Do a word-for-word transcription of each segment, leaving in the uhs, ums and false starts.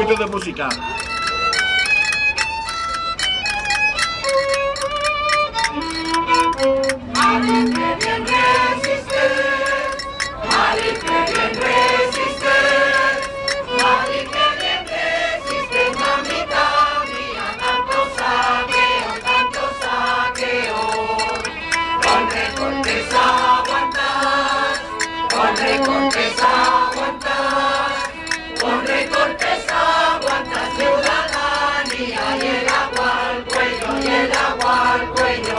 poquito de música. Mari que bien resiste, Mari que bien resiste, Mari que bien resiste, mamita mía, tanto saqueo, tanto saqueo. Con recortes aguantas, con recortes aguantas, con recortes aguantas, ciudadanía y el agua al cuello, y el agua al cuello.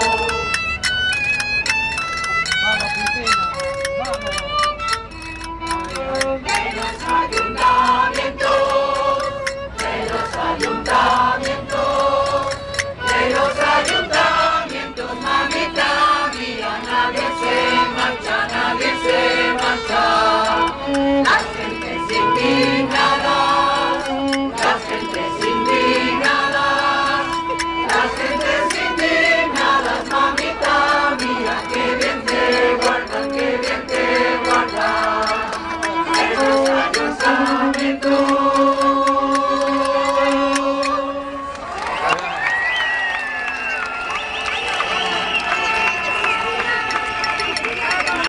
De los ayuntamientos, de los ayuntamientos, de los ayuntamientos, mamita mía, nadie se marcha, nadie se marcha. Las gentes indignadas, las gentes indignadas, las gentes indignadas, mamita mía, que bien te guardan, que bien te guardan. De los ayuntamientos.